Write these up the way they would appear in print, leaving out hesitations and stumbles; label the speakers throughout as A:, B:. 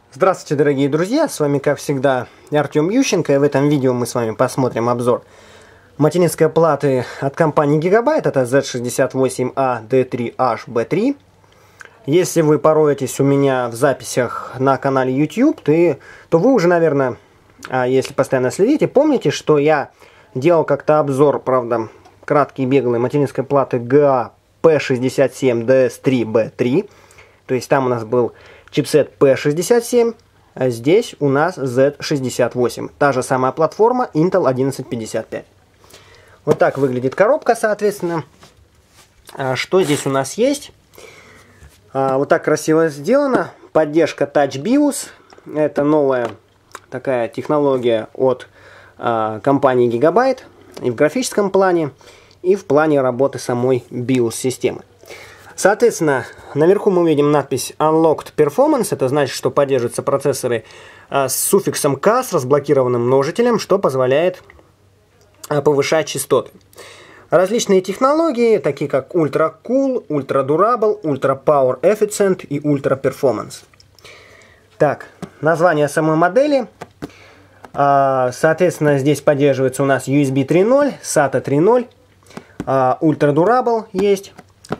A: Здравствуйте, дорогие друзья, с вами как всегда Артем Ющенко, и в этом видео мы с вами посмотрим обзор материнской платы от компании Gigabyte, это Z68A D3HB3. Если вы пороетесь у меня в записях на канале YouTube, то вы уже, наверное, если постоянно следите, помните, что я делал как-то обзор, правда, краткий и беглый материнской платы GA P67DS3B3, то есть там у нас был чипсет P67, а здесь у нас Z68. Та же самая платформа Intel 1155. Вот так выглядит коробка, соответственно. Что здесь у нас есть? Вот так красиво сделано. Поддержка Touch BIOS. Это новая такая технология от компании Gigabyte. И в графическом плане, и в плане работы самой BIOS-системы. Соответственно, наверху мы видим надпись Unlocked Performance. Это значит, что поддерживаются процессоры с суффиксом K, с разблокированным множителем, что позволяет повышать частоты. Различные технологии, такие как Ultra Cool, Ultra Durable, Ultra Power Efficient и Ultra Performance. Так, название самой модели. Соответственно, здесь поддерживается у нас USB 3.0, SATA 3.0, Ultra Durable есть.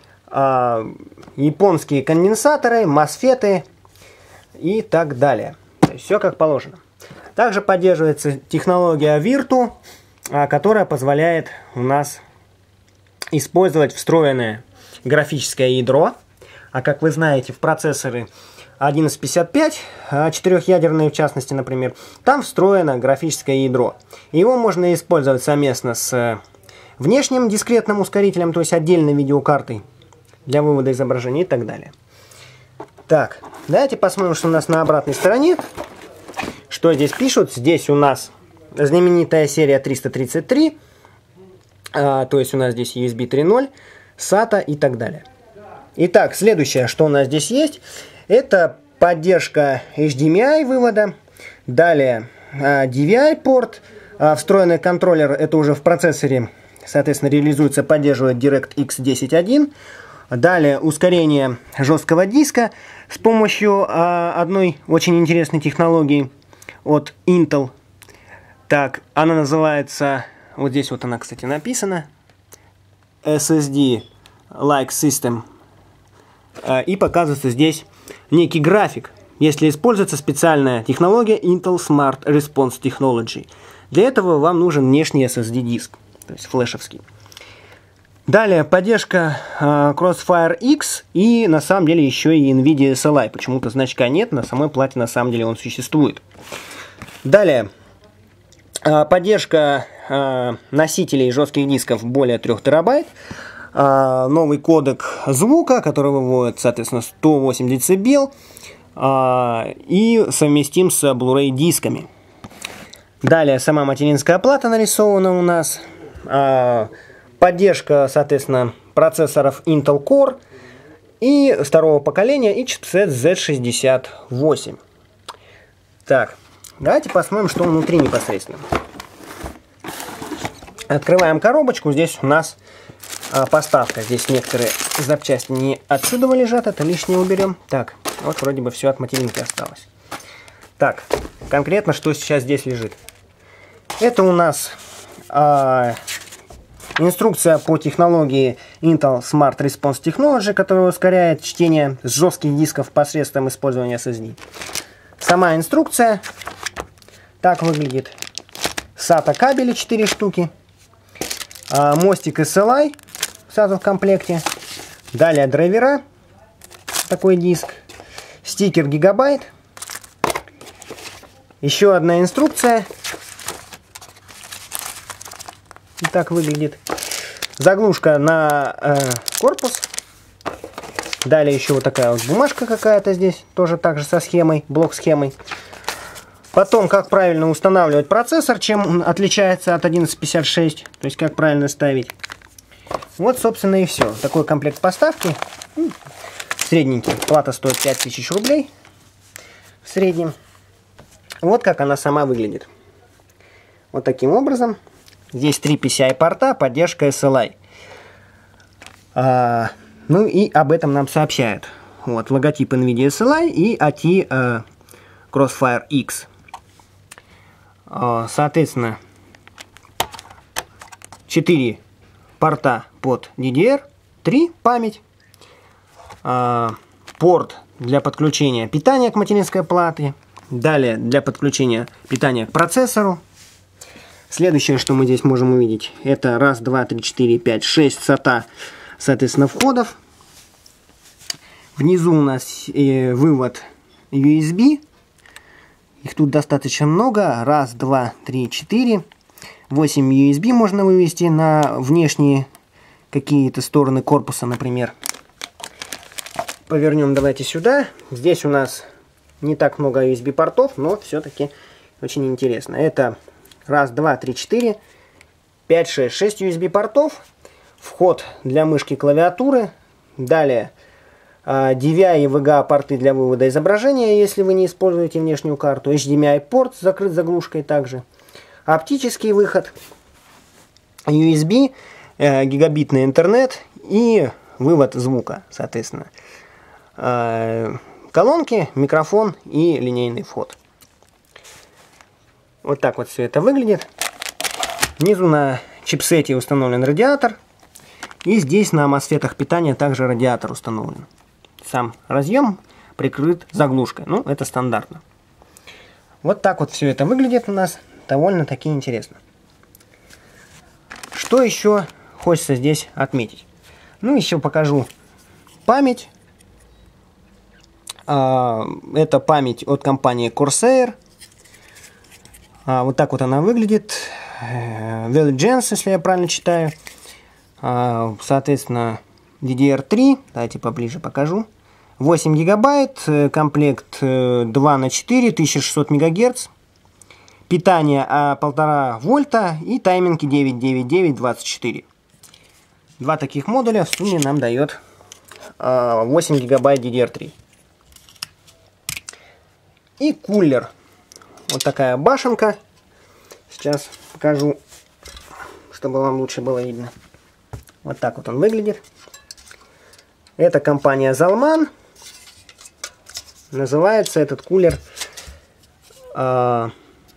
A: Японские конденсаторы, мосфеты и так далее. То есть все как положено. Также поддерживается технология Virtu, которая позволяет у нас использовать встроенное графическое ядро. А как вы знаете, в процессоры 1155, четырехъядерные в частности, например, там встроено графическое ядро. Его можно использовать совместно с внешним дискретным ускорителем, то есть отдельной видеокартой для вывода изображений и так далее. Так, давайте посмотрим, что у нас на обратной стороне. Что здесь пишут? Здесь у нас знаменитая серия 333. То есть у нас здесь USB 3.0, SATA и так далее. Итак, следующее, что у нас здесь есть, это поддержка HDMI вывода. Далее DVI порт. Встроенный контроллер, это уже в процессоре, соответственно, реализуется, поддерживает DirectX 10.1. Далее ускорение жесткого диска с помощью одной очень интересной технологии от Intel. Так, она называется, вот здесь вот она, кстати, написана, SSD Like System. И показывается здесь некий график, если используется специальная технология Intel Smart Response Technology. Для этого вам нужен внешний SSD диск, то есть флешевский. Далее поддержка Crossfire X и на самом деле еще и NVIDIA SLI. Почему-то значка нет, на самой плате на самом деле он существует. Далее поддержка носителей жестких дисков более 3 терабайт. Новый кодек звука, который выводит, соответственно, 108 дБ и совместим с Blu-ray дисками. Далее сама материнская плата нарисована у нас. Поддержка, соответственно, процессоров Intel Core и второго поколения и чипсет Z68. Так, давайте посмотрим, что внутри непосредственно. Открываем коробочку. Здесь у нас поставка. Здесь некоторые запчасти не отсюда лежат, это лишнее уберем. Так, вот вроде бы все от материнки осталось. Так, конкретно, что сейчас здесь лежит. Это у нас инструкция по технологии Intel Smart Response Technology, которая ускоряет чтение с жестких дисков посредством использования SSD. Сама инструкция так выглядит. SATA кабели 4 штуки. Мостик SLI сразу в комплекте. Далее драйвера. Такой диск. Стикер Gigabyte. Еще одна инструкция. И так выглядит. Заглушка на корпус. Далее еще вот такая вот бумажка какая-то здесь. Тоже так же со схемой, блок-схемой. Потом, как правильно устанавливать процессор, чем он отличается от 1156. То есть, как правильно ставить. Вот, собственно, и все. Такой комплект поставки. Средненький. Плата стоит 5000 рублей. В среднем. Вот как она сама выглядит. Вот таким образом. Здесь 3 PCI-порта, поддержка SLI. Ну и об этом нам сообщают. Вот, логотип NVIDIA SLI и AT Crossfire X. Соответственно, 4 порта под DDR3 память, порт для подключения питания к материнской плате, далее для подключения питания к процессору. Следующее, что мы здесь можем увидеть, это 1, 2, 3, 4, 5, 6 SATA, соответственно, входов. Внизу у нас вывод USB. Их тут достаточно много. 1, 2, 3, 4. 8 USB можно вывести на внешние какие-то стороны корпуса, например. Повернем давайте сюда. Здесь у нас не так много USB портов, но все-таки очень интересно. Это 1, 2, 3, 4, 5, 6 USB портов. Вход для мышки, клавиатуры. Далее DVI и VGA порты для вывода изображения, если вы не используете внешнюю карту. HDMI порт закрыт заглушкой также. Оптический выход. USB, гигабитный интернет и вывод звука, соответственно. Колонки, микрофон и линейный вход. Вот так вот все это выглядит. Внизу на чипсете установлен радиатор. И здесь на мосфетах питания также радиатор установлен. Сам разъем прикрыт заглушкой. Ну, это стандартно. Вот так вот все это выглядит у нас. Довольно-таки интересно. Что еще хочется здесь отметить? Ну, еще покажу память. Это память от компании Corsair. Вот так вот она выглядит. Veligence, если я правильно читаю. Соответственно, DDR3. Давайте поближе покажу. 8 гигабайт. Комплект 2 на 4, 1600 МГц. Питание 1,5 вольта и тайминги 99924. Два таких модуля в сумме нам дает 8 гигабайт DDR3. И кулер. Вот такая башенка. Сейчас покажу, чтобы вам лучше было видно. Вот так вот он выглядит. Это компания Zalman. Называется этот кулер Performa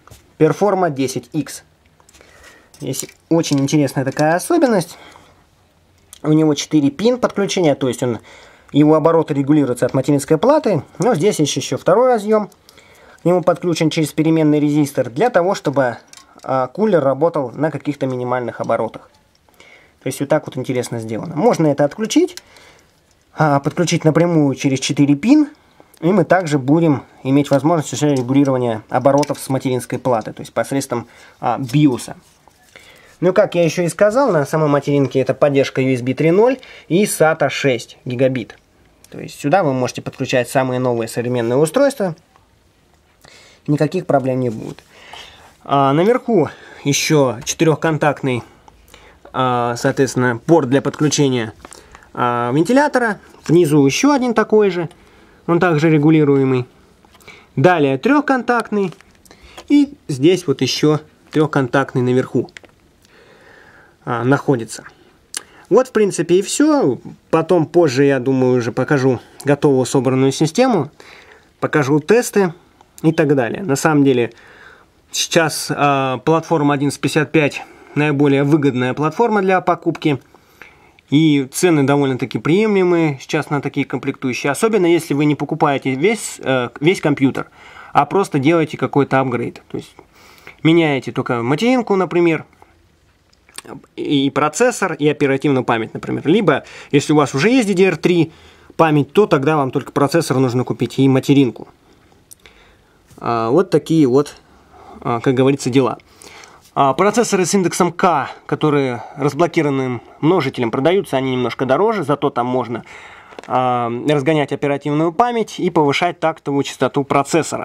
A: 10X. Здесь очень интересная такая особенность. У него 4 пин подключения, то есть его обороты регулируются от материнской платы. Но здесь есть еще второй разъем. К нему подключен через переменный резистор для того, чтобы кулер работал на каких-то минимальных оборотах. То есть вот так вот интересно сделано. Можно это отключить, подключить напрямую через 4 пин. И мы также будем иметь возможность регулирования оборотов с материнской платы, то есть посредством BIOS. Ну, как я еще и сказал, на самой материнке это поддержка USB 3.0 и SATA 6 гигабит. То есть сюда вы можете подключать самые новые современные устройства. Никаких проблем не будет. Наверху еще 4-контактный, соответственно, порт для подключения вентилятора. Внизу еще один такой же. Он также регулируемый. Далее 3-контактный. И здесь вот еще 3-контактный наверху находится. Вот, в принципе, и все. Потом, позже, я думаю, уже покажу готовую собранную систему. Покажу тесты и так далее. На самом деле, сейчас платформа 11.55 наиболее выгодная платформа для покупки. И цены довольно-таки приемлемые сейчас на такие комплектующие. Особенно если вы не покупаете весь компьютер, а просто делаете какой-то апгрейд. То есть меняете только материнку, например, и процессор, и оперативную память, например. Либо, если у вас уже есть DDR3 память, то тогда вам только процессор нужно купить и материнку. Вот такие вот, как говорится, дела. Процессоры с индексом K, которые разблокированным множителем продаются, они немножко дороже, зато там можно разгонять оперативную память и повышать тактовую частоту процессора.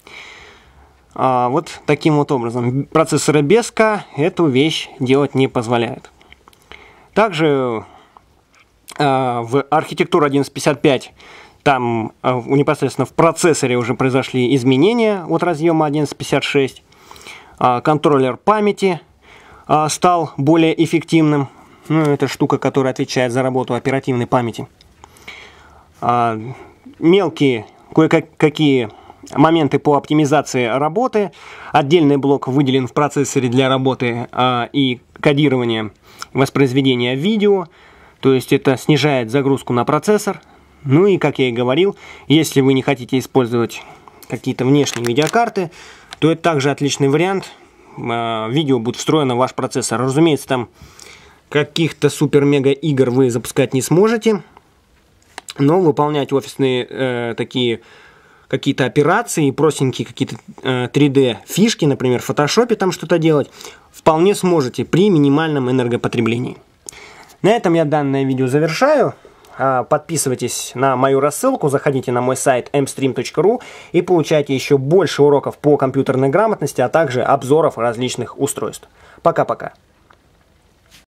A: Вот таким вот образом. Процессоры без K эту вещь делать не позволяют. Также в архитектуре 11.55 там непосредственно в процессоре уже произошли изменения от разъема 11.56. Контроллер памяти стал более эффективным. Ну, это штука, которая отвечает за работу оперативной памяти. Мелкие кое-какие моменты по оптимизации работы. Отдельный блок выделен в процессоре для работы и кодирования воспроизведения видео. То есть это снижает загрузку на процессор. Ну и, как я и говорил, если вы не хотите использовать какие-то внешние видеокарты, то это также отличный вариант. Видео будет встроено в ваш процессор. Разумеется, там каких-то супер-мега игр вы запускать не сможете, но выполнять офисные такие какие-то операции, простенькие какие-то 3D фишки, например, в фотошопе там что-то делать, вполне сможете при минимальном энергопотреблении. На этом я данное видео завершаю. Подписывайтесь на мою рассылку, заходите на мой сайт mstream.ru и получайте еще больше уроков по компьютерной грамотности, а также обзоров различных устройств. Пока-пока.